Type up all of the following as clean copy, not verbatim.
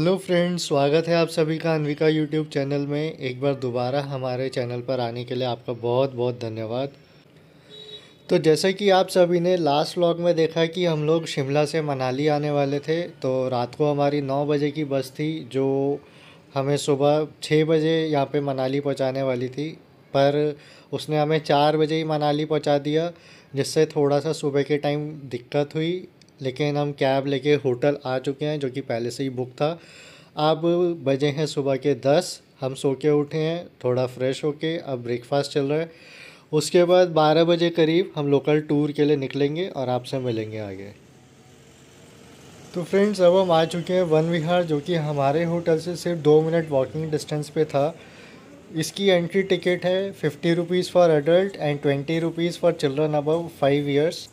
Hello friends, स्वागत है आप सभी का अनविका यूट्यूब चैनल में। एक बार दोबारा हमारे चैनल पर आने के लिए आपका बहुत बहुत धन्यवाद। तो जैसे कि आप सभी ने लास्ट व्लॉग में देखा कि हम लोग शिमला से मनाली आने वाले थे, तो रात को हमारी 9 बजे की बस थी जो हमें सुबह 6 बजे यहाँ पे मनाली पहुँचाने वाली थी। पर उसने हमें 4 बजे ही मनाली पहुँचा दिया, जिससे थोड़ा सा सुबह के टाइम दिक्कत हुई। लेकिन हम कैब लेके होटल आ चुके हैं जो कि पहले से ही बुक था। अब बजे हैं सुबह के 10। हम सो के उठे हैं, थोड़ा फ्रेश होके अब ब्रेकफास्ट चल रहा है। उसके बाद 12 बजे करीब हम लोकल टूर के लिए निकलेंगे और आपसे मिलेंगे आगे। तो फ्रेंड्स, अब हम आ चुके हैं वन विहार, जो कि हमारे होटल से सिर्फ 2 मिनट वॉकिंग डिस्टेंस पे था। इसकी एंट्री टिकट है 50 rupees for adult and 20 rupees for children above 5 years.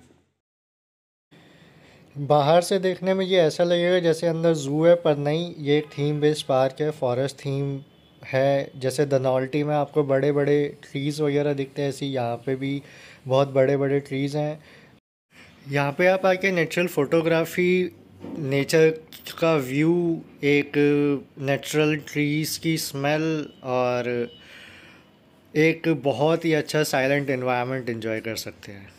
बाहर से देखने में ये ऐसा लगेगा जैसे अंदर ज़ू है, पर नहीं, ये एक थीम बेस्ड पार्क है, फॉरेस्ट थीम है। जैसे धनौल्टी में आपको बड़े बड़े ट्रीज़ वगैरह दिखते हैं, ऐसी यहाँ पे भी बहुत बड़े बड़े ट्रीज़ हैं। यहाँ पे आप आके नेचुरल फोटोग्राफी, नेचर का व्यू, एक नेचुरल ट्रीज़ की स्मेल और एक बहुत ही अच्छा साइलेंट एनवायरनमेंट एंजॉय कर सकते हैं।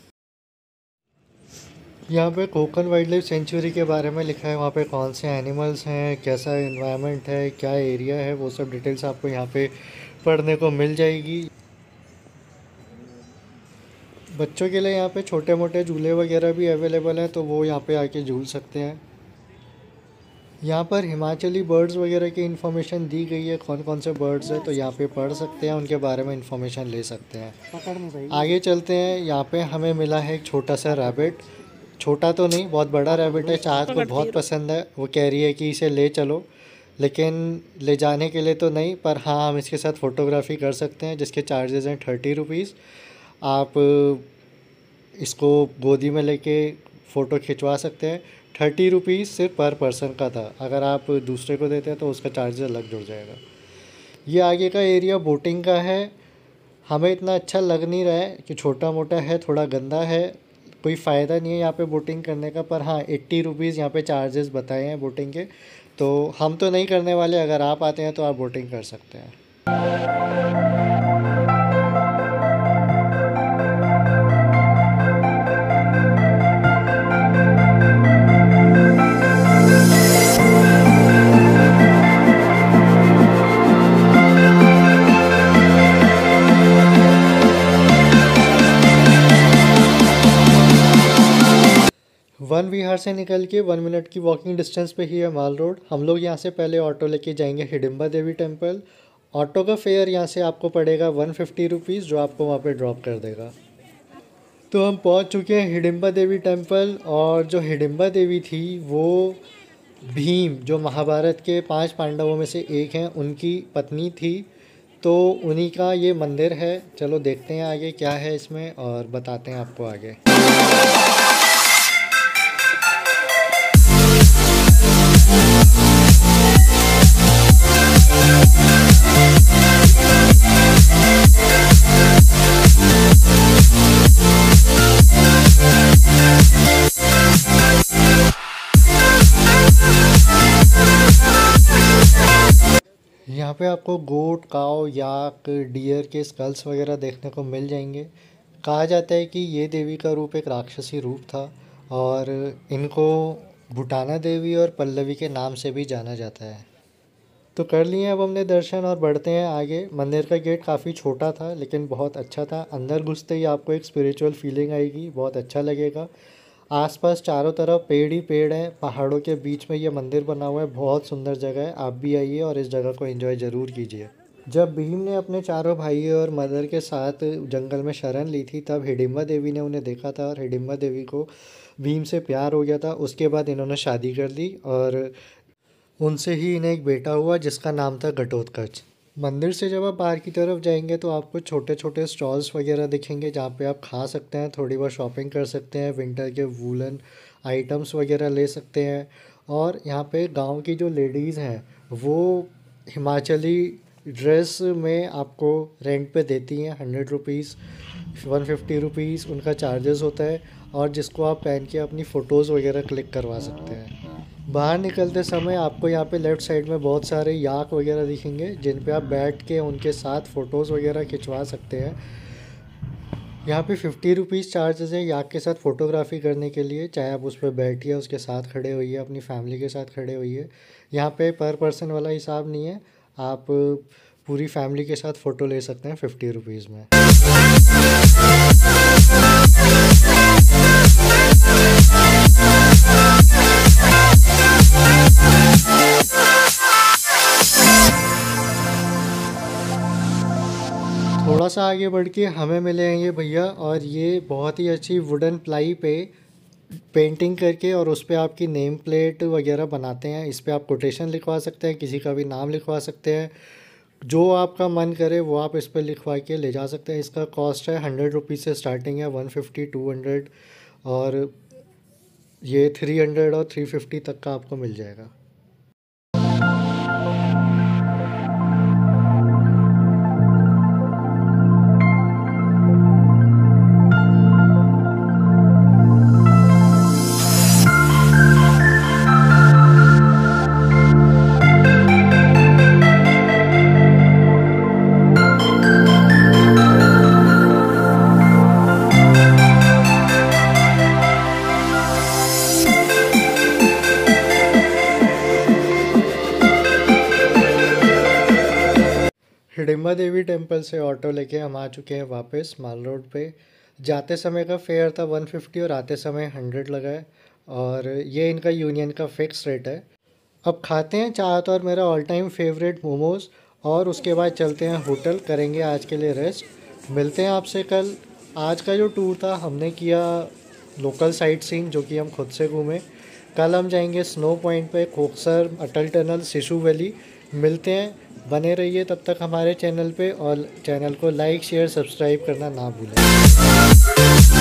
यहाँ पे कोकन वाइल्ड लाइफ सेंचुरी के बारे में लिखा है, वहाँ पे कौन से एनिमल्स हैं, कैसा एनवायरनमेंट है, क्या एरिया है, वो सब डिटेल्स आपको यहाँ पे पढ़ने को मिल जाएगी। बच्चों के लिए यहाँ पे छोटे मोटे झूले वगैरह भी अवेलेबल हैं, तो वो यहाँ पे आके झूल सकते हैं। यहाँ पर हिमाचली बर्ड्स वगैरह की इन्फॉर्मेशन दी गई है, कौन कौन से बर्ड्स हैं, तो यहाँ पे पढ़ सकते हैं, उनके बारे में इन्फॉर्मेशन ले सकते हैं। आगे चलते हैं। यहाँ पे हमें मिला है एक छोटा सा रैबिट। छोटा तो नहीं, बहुत बड़ा रैबिट है। चाहत को बहुत पसंद है, वो कह रही है कि इसे ले चलो, लेकिन ले जाने के लिए तो नहीं, पर हाँ हम इसके साथ फ़ोटोग्राफी कर सकते हैं, जिसके चार्जेस हैं 30 रुपीज़। आप इसको गोदी में लेके फ़ोटो खिंचवा सकते हैं। 30 रुपीज़ सिर्फ पर पर्सन का था, अगर आप दूसरे को देते हैं तो उसका चार्जेस अलग जुड़ जाएगा। ये आगे का एरिया बोटिंग का है। हमें इतना अच्छा लग नहीं रहा है कि छोटा मोटा है, थोड़ा गंदा है, कोई फ़ायदा नहीं है यहाँ पे बोटिंग करने का। पर हाँ 80 रुपीज़ यहाँ पे चार्जेस बताए हैं बोटिंग के, तो हम तो नहीं करने वाले। अगर आप आते हैं तो आप बोटिंग कर सकते हैं। 1 विहार से निकल के 1 मिनट की वॉकिंग डिस्टेंस पे ही है माल रोड। हम लोग यहाँ से पहले ऑटो लेके जाएंगे हिडिंबा देवी टेम्पल। ऑटो का फेयर यहाँ से आपको पड़ेगा 150 रुपीज़, जो आपको वहाँ पे ड्रॉप कर देगा। तो हम पहुँच चुके हैं हिडिंबा देवी टेम्पल। और जो हिडिंबा देवी थी वो भीम, जो महाभारत के 5 पांडवों में से एक हैं, उनकी पत्नी थी। तो उन्हीं का ये मंदिर है। चलो देखते हैं आगे क्या है इसमें और बताते हैं आपको आगे। यहाँ पे आपको गोट, काऊ, याक, डियर के स्कल्स वगैरह देखने को मिल जाएंगे। कहा जाता है कि ये देवी का रूप एक राक्षसी रूप था और इनको भूटाना देवी और पल्लवी के नाम से भी जाना जाता है। तो कर लिए अब हमने दर्शन और बढ़ते हैं आगे। मंदिर का गेट काफ़ी छोटा था लेकिन बहुत अच्छा था। अंदर घुसते ही आपको एक स्पिरिचुअल फीलिंग आएगी, बहुत अच्छा लगेगा। आसपास चारों तरफ पेड़ ही पेड़ हैं, पहाड़ों के बीच में ये मंदिर बना हुआ है। बहुत सुंदर जगह है, आप भी आइए और इस जगह को एंजॉय ज़रूर कीजिए। जब भीम ने अपने चारों भाई और मदर के साथ जंगल में शरण ली थी, तब हिडिंबा देवी ने उन्हें देखा था और हिडिंबा देवी को भीम से प्यार हो गया था। उसके बाद इन्होंने शादी कर ली और उनसे ही इन्हें एक बेटा हुआ जिसका नाम था घटोत्कच। मंदिर से जब आप बाहर की तरफ जाएंगे तो आपको छोटे छोटे स्टॉल्स वगैरह दिखेंगे, जहाँ पे आप खा सकते हैं, थोड़ी बहुत शॉपिंग कर सकते हैं, विंटर के वूलन आइटम्स वगैरह ले सकते हैं। और यहाँ पे गांव की जो लेडीज़ हैं वो हिमाचली ड्रेस में आपको रेंट पे देती हैं। 100 रुपीज़, 150 रुपीज़ उनका चार्जेस होता है, और जिसको आप पहन के अपनी फ़ोटोज़ वगैरह क्लिक करवा सकते हैं। बाहर निकलते समय आपको यहाँ पे लेफ़्ट साइड में बहुत सारे याक वगैरह दिखेंगे, जिन पे आप बैठ के उनके साथ फ़ोटोज़ वगैरह खिंचवा सकते हैं। यहाँ पे 50 रुपीज़ चार्जेस है याक के साथ फ़ोटोग्राफ़ी करने के लिए, चाहे आप उस पर बैठिए, उसके साथ खड़े होइए, अपनी फैमिली के साथ खड़े होइए। यहाँ पे पर पर्सन वाला हिसाब नहीं है, आप पूरी फैमिली के साथ फ़ोटो ले सकते हैं 50 रुपीज़ में। थोड़ा सा आगे बढ़ के हमें मिलेंगे भैया, और ये बहुत ही अच्छी वुडन प्लाई पे पेंटिंग करके और उस पे आपकी नेम प्लेट वगैरह बनाते हैं। इस पे आप कोटेशन लिखवा सकते हैं, किसी का भी नाम लिखवा सकते हैं, जो आपका मन करे वो आप इस पे लिखवा के ले जा सकते हैं। इसका कॉस्ट है 100 रुपीज़ से स्टार्टिंग है, 150, 200 और ये 300 और 350 तक का आपको मिल जाएगा। हिडिंबा देवी टेम्पल से ऑटो लेके हम आ चुके हैं वापस माल रोड पे। जाते समय का फेयर था 150 और आते समय 100 लगा है, और ये इनका यूनियन का फिक्स रेट है। अब खाते हैं चाहत और मेरा ऑल टाइम फेवरेट मोमोज़, और उसके बाद चलते हैं होटल, करेंगे आज के लिए रेस्ट। मिलते हैं आपसे कल। आज का जो टूर था हमने किया लोकल साइट सीइंग, जो कि हम खुद से घूमे। कल हम जाएंगे स्नो पॉइंट पे, कोकसर, अटल टनल, सिसु वैली। मिलते हैं, बने रहिए तब तक हमारे चैनल पे, और चैनल को लाइक शेयर सब्सक्राइब करना ना भूलें।